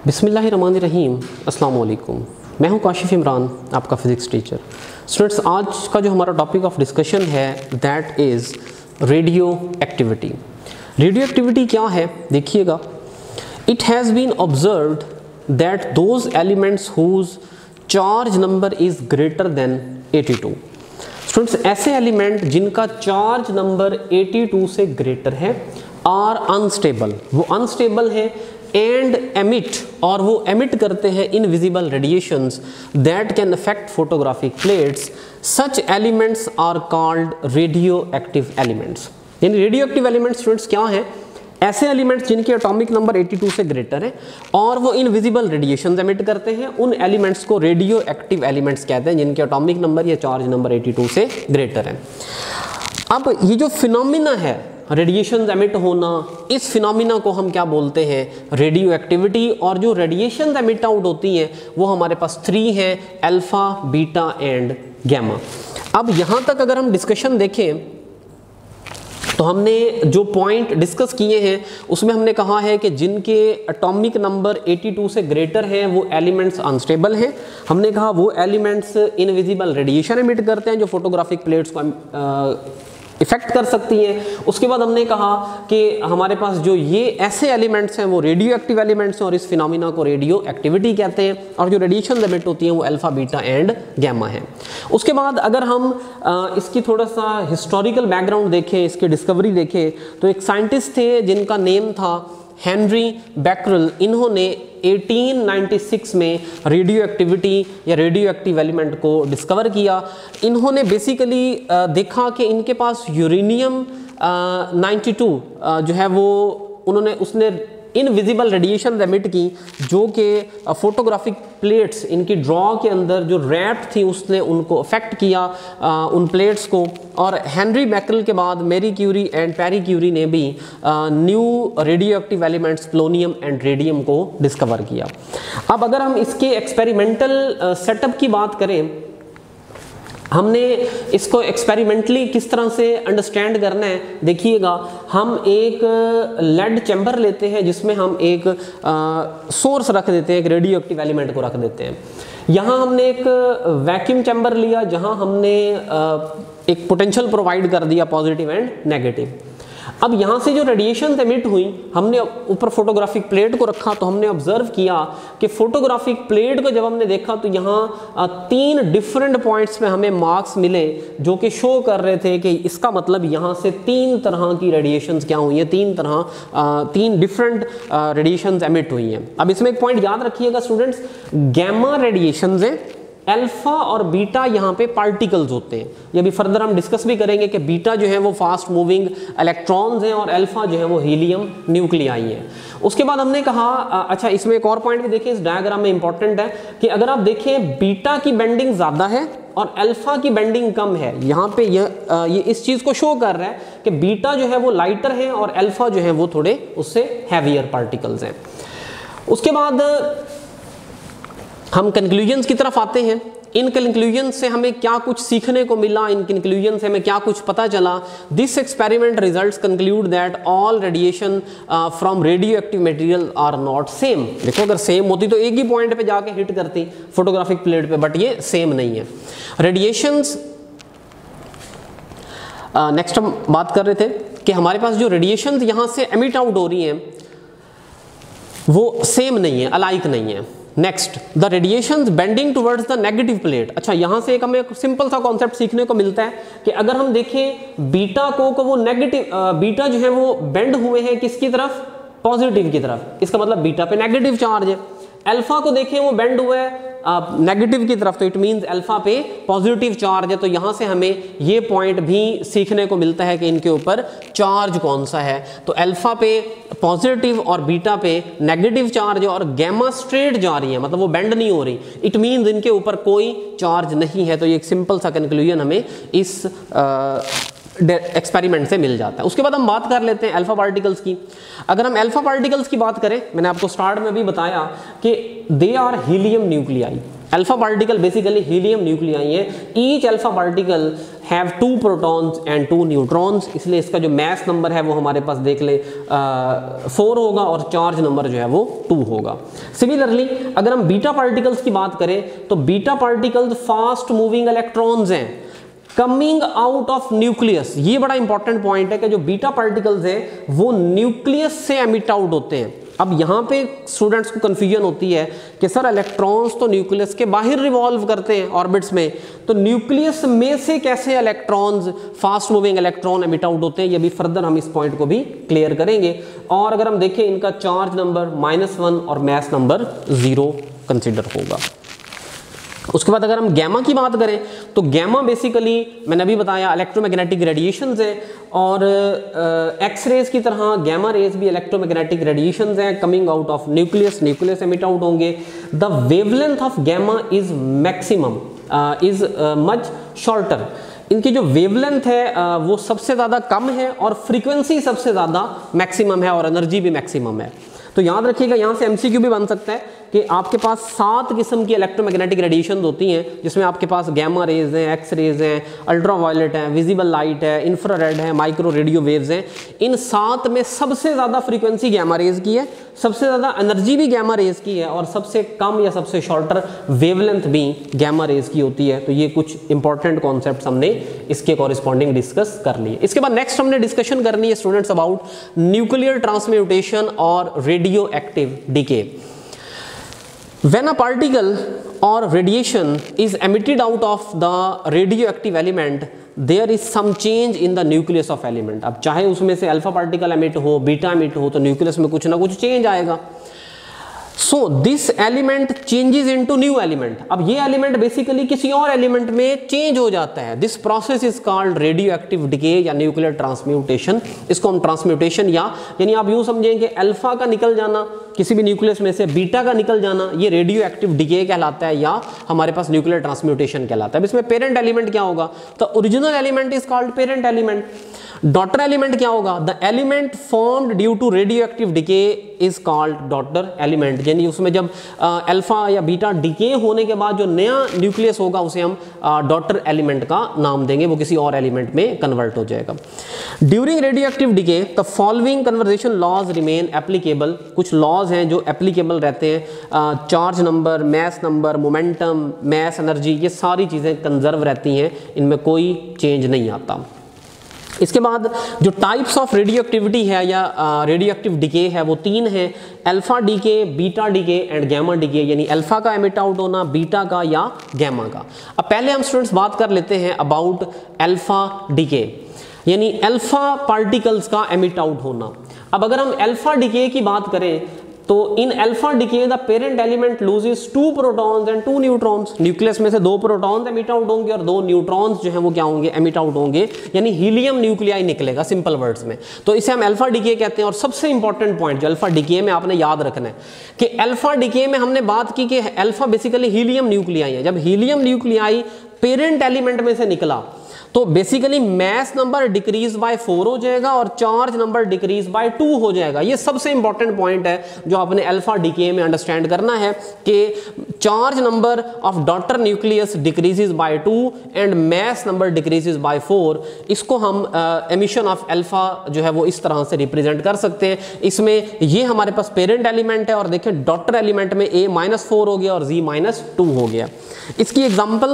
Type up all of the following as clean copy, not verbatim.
बिस्मिल्लाहिर्रहमानिर्रहीम, अस्सलाम वालेकुम। मैं हूं काशिफ इमरान, आपका फ़िज़िक्स टीचर। स्टूडेंट्स, आज का जो हमारा टॉपिक ऑफ डिस्कशन है that is radio activity. Radio activity क्या है देखिएगा। It has been observed that those elements whose charge number is greater than 82। Students, ऐसे एलिमेंट जिनका चार्ज नंबर 82 से ग्रेटर है आर अनस्टेबल, वो अनस्टेबल है एंड एमिट, और वो एमिट करते हैं invisible radiations that can affect photographic plates. Such elements are called radio active elements. यानी रेडियो एक्टिव एलिमेंट्स स्टूडेंट्स क्या हैं? ऐसे एलिमेंट्स जिनके एटॉमिक नंबर 82 से ग्रेटर है और वो इनविजिबल रेडिएशंस एमिट करते हैं, उन एलिमेंट्स को रेडियो एक्टिव एलिमेंट्स कहते हैं जिनके एटॉमिक नंबर या चार्ज नंबर 82 से ग्रेटर है। अब ये जो फिनोमिना है रेडिएशन एमिट होना, इस फिनोमिना को हम क्या बोलते हैं? Radio activity. और जो रेडिएशन एमिट आउट होती हैं वो हमारे पास 3 हैं, अल्फा, बीटा एंड गैमा। अब यहाँ तक अगर हम डिस्कशन देखें तो हमने जो पॉइंट डिस्कस किए हैं उसमें हमने कहा है कि जिनके एटॉमिक नंबर 82 से ग्रेटर हैं वो एलिमेंट्स अनस्टेबल हैं। हमने कहा वो एलिमेंट्स इनविजिबल रेडिएशन एमिट करते हैं जो फोटोग्राफिक प्लेट्स को इफेक्ट कर सकती हैं। उसके बाद हमने कहा कि हमारे पास जो ये ऐसे एलिमेंट्स हैं वो रेडियो एक्टिव एलिमेंट्स हैं और इस फिनोमिना को रेडियो एक्टिविटी कहते हैं, और जो रेडिएशन एमिट होती हैं वो अल्फा, बीटा एंड गैमा है। उसके बाद अगर हम इसकी थोड़ा सा हिस्टोरिकल बैकग्राउंड देखें, इसकी डिस्कवरी देखें, तो एक साइंटिस्ट थे जिनका नेम था हेनरी बैकरल। इन्होंने 1896 में रेडियो एक्टिविटी या रेडियो एक्टिव एलिमेंट को डिस्कवर किया। इन्होंने बेसिकली देखा कि इनके पास यूरेनियम 92 जो है वो उसने इनविजिबल रेडिएशन एमिट की, जो कि फोटोग्राफिक प्लेट्स इनकी ड्रॉ के अंदर जो रैप थी उसने उनको अफेक्ट किया उन प्लेट्स को। और हेनरी बैकरल के बाद Marie Curie and Pierre Curie ने भी new radio active elements polonium and radium को डिस्कवर किया। अब अगर हम इसके एक्सपेरिमेंटल सेटअप की बात करें, हमने इसको एक्सपेरिमेंटली किस तरह से अंडरस्टैंड करना है देखिएगा। हम एक लेड चैम्बर लेते हैं जिसमें हम एक सोर्स रख देते हैं, एक रेडियो एक्टिव एलिमेंट को रख देते हैं। यहाँ हमने एक वैक्यूम चैम्बर लिया जहाँ हमने एक पोटेंशियल प्रोवाइड कर दिया पॉजिटिव एंड नेगेटिव। अब यहाँ से जो रेडिएशन एमिट हुई, हमने ऊपर फोटोग्राफिक प्लेट को रखा तो हमने ऑब्जर्व किया कि फोटोग्राफिक प्लेट को जब हमने देखा तो यहाँ 3 डिफरेंट पॉइंट्स में हमें मार्क्स मिले जो कि शो कर रहे थे कि इसका मतलब यहाँ से 3 तरह की रेडिएशंस क्या हुई हैं, 3 डिफरेंट रेडिएशंस एमिट हुई हैं। अब इसमें एक पॉइंट याद रखिएगा स्टूडेंट्स, गैमा रेडिएशंस है, अल्फा और बीटा यहाँ पे पार्टिकल्स होते हैं। ये भी फर्दर हम डिस्कस भी करेंगे कि बीटा जो है वो फास्ट मूविंग इलेक्ट्रॉन्स हैं और अल्फा जो है वो हीलियम न्यूक्लियाई है। उसके बाद हमने कहा अच्छा, इसमें एक और पॉइंट भी देखिए, इस डायग्राम में इंपॉर्टेंट है कि अगर आप देखें बीटा की बेंडिंग ज़्यादा है और अल्फा की बेंडिंग कम है। यहाँ पे ये इस चीज़ को शो कर रहा है कि बीटा जो है वो लाइटर है और अल्फा जो है वो थोड़े उससे हैवियर पार्टिकल्स हैं। उसके बाद हम कंक्लूजन्स की तरफ आते हैं। इन कंक्लूजन से हमें क्या कुछ सीखने को मिला, इन कंक्लूजन से हमें क्या कुछ पता चला। This experiment results conclude that all radiation from radio active material are not same. देखो, अगर सेम होती तो एक ही पॉइंट पे जाके हिट करती फोटोग्राफिक प्लेट पे, बट ये सेम नहीं है। रेडिएशंस नेक्स्ट हम बात कर रहे थे कि हमारे पास जो रेडिएशंस यहाँ से एमिट आउट हो रही हैं वो सेम नहीं है, अलाइक नहीं है। Next, the radiations bending towards the negative plate. अच्छा, यहाँ से एक हमें एक सिंपल सा कॉन्सेप्ट सीखने को मिलता है कि अगर हम देखें बीटा को वो नेगेटिव, बीटा जो है वो बेंड हुए हैं किसकी तरफ? पॉजिटिव की तरफ। इसका मतलब बीटा पे नेगेटिव चार्ज है। अल्फा को देखें वो बेंड हुआ है नेगेटिव की तरफ, तो इट मींस अल्फा पे पॉजिटिव चार्ज है। तो यहाँ से हमें ये पॉइंट भी सीखने को मिलता है कि इनके ऊपर चार्ज कौन सा है। तो अल्फा पे पॉजिटिव और बीटा पे नेगेटिव चार्ज है और गैमा स्ट्रेट जा रही है, मतलब वो बेंड नहीं हो रही। इट मींस इनके ऊपर कोई चार्ज नहीं है। तो ये एक सिंपल सा कंक्लूजन हमें इस एक्सपेरिमेंट से मिल जाता है। उसके बाद हम बात कर लेते हैं अल्फा पार्टिकल्स की। अगर हम अल्फा पार्टिकल्स की बात करें, मैंने आपको स्टार्ट में भी बताया कि they are helium nuclei. Alpha particle basically helium nuclei है। Each alpha particle have 2 protons and 2 neutrons, इसलिए इसका जो मास नंबर है वो हमारे पास देख ले 4 होगा और चार्ज नंबर जो है वो 2 होगा। सिमिलरली अगर हम बीटा पार्टिकल्स की बात करें तो beta particles fast moving electrons हैं कमिंग आउट ऑफ न्यूक्लियस। ये बड़ा इंपॉर्टेंट पॉइंट है कि जो बीटा पार्टिकल्स हैं वो न्यूक्लियस से एमिट आउट होते हैं। अब यहाँ पे स्टूडेंट्स को कंफ्यूजन होती है कि सर इलेक्ट्रॉन्स तो न्यूक्लियस के बाहर रिवॉल्व करते हैं ऑर्बिट्स में, तो न्यूक्लियस में से कैसे electrons fast moving electron emit out होते हैं, ये भी फर्दर हम इस पॉइंट को भी क्लियर करेंगे। और अगर हम देखें इनका चार्ज नंबर -1 और मास नंबर 0 कंसिडर होगा। उसके बाद अगर हम गैमा की बात करें तो गैमा बेसिकली मैंने अभी बताया इलेक्ट्रोमैग्नेटिक रेडिएशंस है और एक्सरेज की तरह गैमा रेज भी इलेक्ट्रोमैग्नेटिक रेडिएशंस हैं coming out of nucleus, nucleus emit out होंगे। The wavelength of gamma is maximum is much shorter. इनकी जो वेवलेंथ है वो सबसे ज़्यादा कम है और फ्रीक्वेंसी सबसे ज़्यादा मैक्सिमम है और एनर्जी भी मैक्सिमम है। तो याद रखिएगा यहाँ से एमसीक्यू भी बन सकता है कि आपके पास 7 किस्म की इलेक्ट्रोमैग्नेटिक रेडिएशन होती हैं, जिसमें आपके पास गैमा रेज हैं, एक्स रेज हैं, अल्ट्रावायलेट है, विजिबल लाइट है, इंफ्रारेड है, माइक्रो रेडियो वेव्स हैं। इन 7 में सबसे ज़्यादा फ्रीक्वेंसी गैमा रेज की है, सबसे ज़्यादा एनर्जी भी गैमा रेज की है और सबसे कम या सबसे शॉर्टर वेवलेंथ भी गैमा रेज की होती है। तो ये कुछ इंपॉर्टेंट कॉन्सेप्ट्स हमने इसके कॉरिस्पॉन्डिंग डिस्कस कर लिए। इसके बाद नेक्स्ट हमने डिस्कशन करनी है स्टूडेंट्स अबाउट न्यूक्लियर ट्रांसम्यूटेशन और radio active decay. When a particle or radiation is emitted out of the radioactive element, there is some change in the nucleus of element. अब चाहे उसमें से अल्फा पार्टिकल एमिट हो, beta emit हो, तो nucleus में कुछ ना कुछ चेंज आएगा। So this element changes into new element. अब ये एलिमेंट बेसिकली किसी और एलिमेंट में चेंज हो जाता है। This process is called radio active decay या न्यूक्लियर ट्रांसम्यूटेशन। इसको हम ट्रांसम्यूटेशन यानी आप यूं समझें कि अल्फा का निकल जाना किसी भी न्यूक्लियस में से, बीटा का निकल जाना, ये रेडियो एक्टिव डिके कहलाता है या हमारे पास न्यूक्लियर ट्रांसम्यूटेशन कहलाता है। अब इसमें पेरेंट एलिमेंट क्या होगा? तो original element is called parent element. Daughter element क्या होगा? The element formed due to radio active decay is called daughter element. यानी उसमें जब अल्फा या बीटा डिके होने के बाद जो नया न्यूक्लियस होगा उसे हम डॉटर एलिमेंट का नाम देंगे, वो किसी और एलिमेंट में कन्वर्ट हो जाएगा। During radio active decay the following conservation laws remain applicable. कुछ लॉज हैं जो एप्लीकेबल रहते हैं, charge number, mass number, momentum, mass energy, ये सारी चीज़ें कंजर्व रहती हैं, इनमें कोई चेंज नहीं आता। इसके बाद जो टाइप्स ऑफ रेडियो एक्टिविटी है या रेडियो एक्टिव डिके है वो 3 हैं, alpha decay, beta decay and gamma decay. यानी अल्फा का एमिट आउट होना, बीटा का या गैमा का। अब पहले हम स्टूडेंट्स बात कर लेते हैं अबाउट अल्फा डीके, यानी अल्फा पार्टिकल्स का एमिट आउट होना। अब अगर हम अल्फा डीके की बात करें तो in alpha decay the parent element loses 2 protons and 2 neutrons. Nucleus में से 2 प्रोटॉन्स एमिट आउट होंगे और 2 न्यूट्रॉन्स जो हैं वो क्या होंगे? एमिट आउट होंगे, यानी हीलियम न्यूक्लियाई निकलेगा सिंपल वर्ड्स में। तो इसे हम अल्फा डीके कहते हैं। और सबसे इंपॉर्टेंट पॉइंट जो अल्फा डीके में आपने याद रखना है कि अल्फा डीके में हमने बात की कि अल्फा बेसिकली हीलियम न्यूक्लियाई है। जब हीलियम न्यूक्लियाई पेरेंट एलिमेंट में से निकला तो basically mass number decrease by 4 हो जाएगा और चार्ज नंबर डिक्रीज बाय 2 हो जाएगा। ये सबसे इंपॉर्टेंट पॉइंट है जो आपने अल्फा डीके में अंडरस्टैंड करना है कि charge number of daughter nucleus decreases by 2 and mass number decreases by 4। इसको हम एमिशन ऑफ अल्फा जो है वो इस तरह से रिप्रेजेंट कर सकते हैं। इसमें ये हमारे पास पेरेंट एलिमेंट है और देखें डॉटर एलिमेंट में A-4 हो गया और Z-2 हो गया। इसकी एग्जाम्पल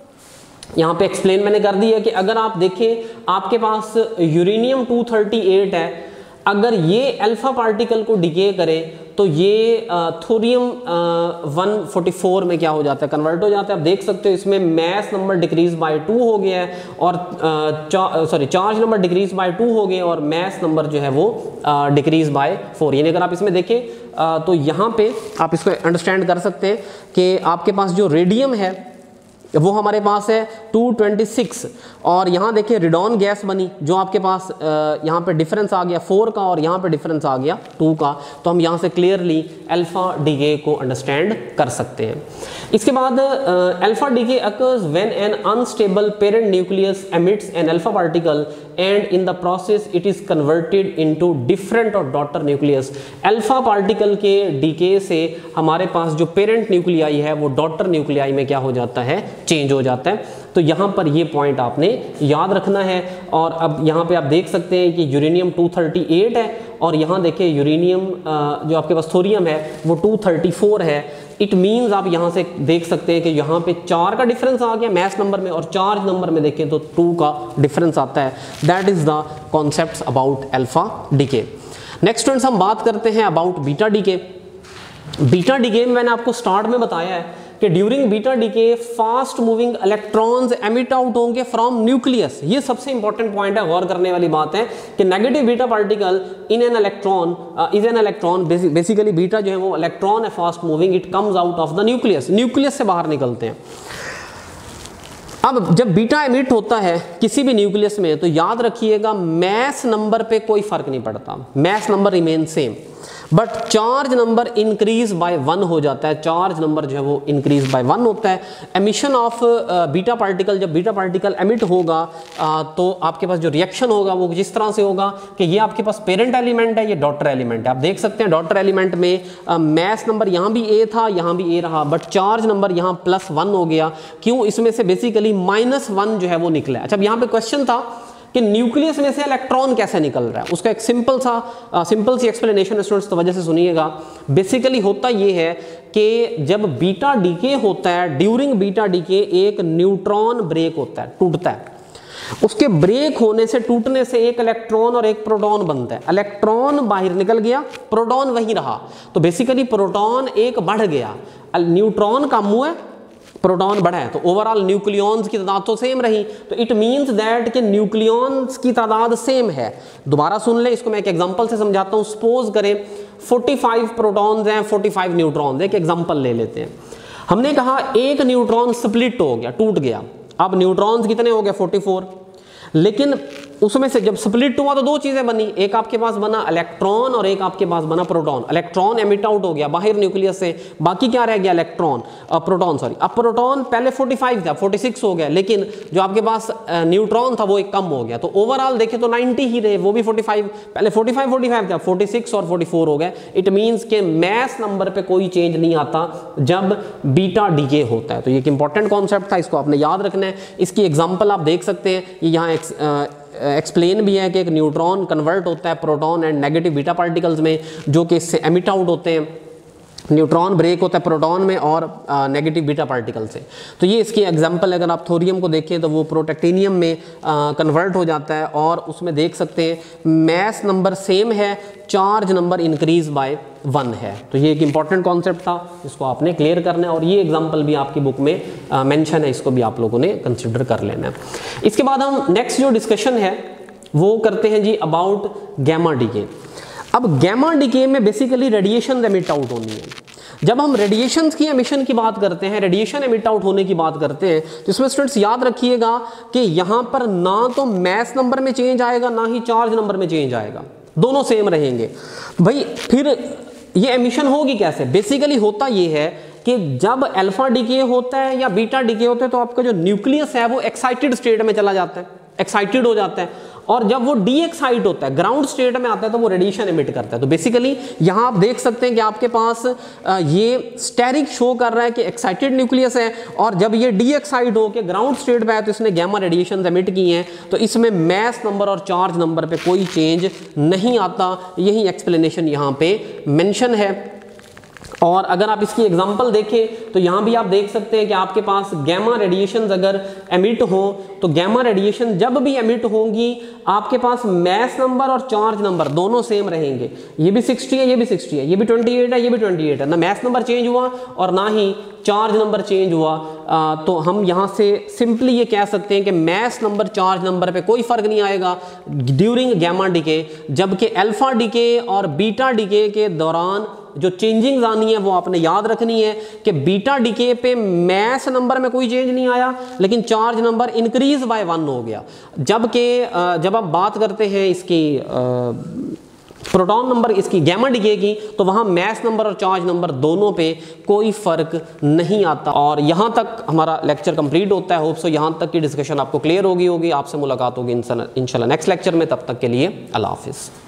यहाँ पे एक्सप्लेन मैंने कर दी है कि अगर आप देखें आपके पास यूरेनियम 238 है, अगर ये अल्फा पार्टिकल को डिके करे तो ये थोरियम 144 में क्या हो जाता है? कन्वर्ट हो जाता है। आप देख सकते हो इसमें मास नंबर डिक्रीज बाय 2 हो गया है और चार्ज नंबर डिक्रीज बाय 2 हो गया और मास नंबर जो है वो डिक्रीज बाय 4। यानी अगर आप इसमें देखें तो यहाँ पे आप इसको अंडरस्टैंड कर सकते हैं कि आपके पास जो रेडियम है वो हमारे पास है 226 और यहाँ देखिए रिडॉन गैस बनी जो आपके पास यहाँ पे डिफरेंस आ गया 4 का और यहाँ पे डिफरेंस आ गया 2 का। तो हम यहाँ से क्लियरली अल्फा डीके को अंडरस्टैंड कर सकते हैं। इसके बाद alpha decay occurs when an unstable parent nucleus emits an alpha particle and in the process it is converted into different और डॉटर न्यूक्लियस। अल्फा पार्टिकल के डीके से हमारे पास जो पेरेंट न्यूक्लियाई है वो डॉटर न्यूक्लियाई में क्या हो जाता है? चेंज हो जाता है। तो यहाँ पर ये पॉइंट आपने याद रखना है। और अब यहाँ पे आप देख सकते हैं कि यूरेनियम 238 है और यहाँ देखिए यूरेनियम जो आपके पास थोरियम है वो 234 है। इट मीन्स आप यहाँ से देख सकते हैं कि यहाँ पे 4 का डिफरेंस आ गया मैस नंबर में और चार्ज नंबर में देखें तो 2 का डिफरेंस आता है। That is the concepts about alpha decay. Next students हम बात करते हैं about beta decay. Beta decay में मैंने आपको स्टार्ट में बताया है कि during beta decay fast moving electrons emit out होंगे फ्रॉम न्यूक्लियस। ये सबसे इंपॉर्टेंट पॉइंट है, गौर करने वाली बात है कि negative beta particle in an electron is an electron. Basically beta जो है वो इलेक्ट्रॉन है fast moving, it comes out of the nucleus, nucleus से बाहर निकलते हैं। अब जब बीटा एमिट होता है किसी भी न्यूक्लियस में तो याद रखिएगा मैस नंबर पे कोई फर्क नहीं पड़ता, mass number remain same, but charge number increase by 1 हो जाता है। चार्ज नंबर जो है वो इंक्रीज बाय 1 होता है। एमिशन ऑफ बीटा पार्टिकल, जब बीटा पार्टिकल एमिट होगा तो आपके पास जो रिएक्शन होगा वो जिस तरह से होगा कि ये आपके पास पेरेंट एलिमेंट है, ये डॉटर एलिमेंट है। आप देख सकते हैं डॉटर एलिमेंट में मैस नंबर यहाँ भी ए था, यहाँ भी ए रहा, बट चार्ज नंबर यहाँ +1 हो गया। क्यों? इसमें से बेसिकली -1 जो है वो निकला। अच्छा, अब यहाँ पे क्वेश्चन था कि न्यूक्लियस में से इलेक्ट्रॉन कैसे निकल रहा है, उसका एक सिंपल सी एक्सप्लेनेशन स्टूडेंट्स तो वजह से सुनिएगा। बेसिकली होता ये है कि जब बीटा डीके होता है, ड्यूरिंग बीटा डीके एक न्यूट्रॉन ब्रेक होता है, टूटता है। उसके ब्रेक होने से, टूटने से एक इलेक्ट्रॉन और एक प्रोटॉन बनता है। इलेक्ट्रॉन बाहर निकल गया, प्रोटॉन वहीं रहा, तो बेसिकली प्रोटॉन एक बढ़ गया, न्यूट्रॉन कम हुआ, प्रोटॉन बढ़ा है, तो ओवरऑल न्यूक्लियॉन्स की तादाद तो सेम रही। तो इट मींस दैट कि न्यूक्लियॉन्स की तादाद सेम है। दोबारा सुन ले, इसको मैं एक एग्जांपल से समझाता हूँ। सपोज करें 45 प्रोटॉन्स हैं, 45 न्यूट्रॉन्स, एक एग्जांपल ले लेते हैं। हमने कहा एक न्यूट्रॉन स्प्लिट हो गया, टूट गया। अब न्यूट्रॉन्स कितने हो गए? 44। लेकिन उसमें से जब स्प्लिट हुआ तो 2 चीजें बनी, एक आपके पास बना इलेक्ट्रॉन और एक आपके पास बना प्रोटॉन। इलेक्ट्रॉन एमिट आउट हो गया बाहर न्यूक्लियस से, बाकी क्या रह गया? Electron, proton sorry. अब प्रोटॉन पहले 45 था, 46 हो गया, लेकिन जो आपके पास न्यूट्रॉन था वो एक कम हो गया, तो ओवरऑल देखें तो 90 ही रहे, वो भी 45, पहले 45 था, 46 और 44 हो गए। इट मीन्स के मैस नंबर पे कोई चेंज नहीं आता जब बीटा डीके होता है। तो ये एक इंपॉर्टेंट कॉन्सेप्ट था, इसको आपने याद रखना है। इसकी एग्जाम्पल आप देख सकते हैं, ये यहाँ एक्सप्लेन भी है कि एक न्यूट्रॉन कन्वर्ट होता है proton and negative beta particles में, जो कि इससे एमिट आउट होते हैं। न्यूट्रॉन ब्रेक होता है प्रोटॉन में और नेगेटिव बीटा पार्टिकल से। तो ये इसकी एग्जांपल, अगर आप थोरियम को देखें तो वो प्रोटेक्टिनियम में कन्वर्ट हो जाता है और उसमें देख सकते हैं मैस नंबर सेम है, चार्ज नंबर इंक्रीज बाय 1 है। तो ये एक इंपॉर्टेंट कॉन्सेप्ट था, इसको आपने क्लियर करना है और ये एग्जांपल भी आपकी बुक में मेंशन है, इसको भी आप लोगों ने कंसिडर कर लेना है। इसके बाद हम नेक्स्ट जो डिस्कशन है वो करते हैं जी अबाउट गैमा डीके। अब गैमा डीके में बेसिकली रेडिएशन एमिट आउट होनी है। जब हम रेडिएशन की एमिशन की बात करते हैं, रेडिएशन एमिट आउट होने की बात करते हैं, तो इसमें स्टूडेंट्स याद रखिएगा कि यहाँ पर ना तो मैस नंबर में चेंज आएगा ना ही चार्ज नंबर में चेंज आएगा, दोनों सेम रहेंगे। भाई फिर ये एमिशन होगी कैसे? बेसिकली होता ये है कि जब अल्फा डीके होता है या बीटा डीके होता है तो आपका जो न्यूक्लियस है वो एक्साइटेड स्टेट में चला जाता है, एक्साइटेड हो जाता है, और जब वो डी एक्साइट होता है, ग्राउंड स्टेट में आता है, तो वो रेडिएशन एमिट करता है। तो बेसिकली यहाँ आप देख सकते हैं कि आपके पास ये स्टेरिक शो कर रहा है कि एक्साइटेड न्यूक्लियस है, और जब ये डी एक्साइट हो के ग्राउंड स्टेट पे है तो इसने गैमा रेडिएशन एमिट की हैं। तो इसमें मैस नंबर और चार्ज नंबर पे कोई चेंज नहीं आता, यही एक्सप्लेनेशन यहाँ पे मेंशन है। और अगर आप इसकी एग्जांपल देखें तो यहाँ भी आप देख सकते हैं कि आपके पास गैमा रेडिएशंस अगर एमिट हो तो गैमा रेडिएशन जब भी एमिट होंगी आपके पास मैस नंबर और चार्ज नंबर दोनों सेम रहेंगे। ये भी 60 है, ये भी 60 है, ये भी 28 है, ये भी 28 है, ना मैस नंबर चेंज हुआ और ना ही चार्ज नंबर चेंज हुआ। तो हम यहाँ से सिंपली ये कह सकते हैं कि मैस नंबर चार्ज नंबर पे कोई फर्क नहीं आएगा ड्यूरिंग गैमा डीके, जबकि अल्फा डीके और बीटा डीके के दौरान जो चेंजिंग आनी है वो आपने याद रखनी है कि बीटा डीके पे मैस नंबर में कोई चेंज नहीं आया, लेकिन चार्ज नंबर इंक्रीज बाय 1 हो गया। जबकि जब आप बात करते हैं इसकी प्रोटॉन नंबर, इसकी गैमा डीके की, तो वहाँ मैस नंबर और चार्ज नंबर दोनों पे कोई फर्क नहीं आता। और यहाँ तक हमारा लेक्चर कंप्लीट होता है। होप सो यहाँ तक की डिस्कशन आपको क्लियर होगी। आपसे मुलाकात होगी इंशाल्लाह नेक्स्ट लेक्चर में। तब तक के लिए अल्लाह हाफिज़।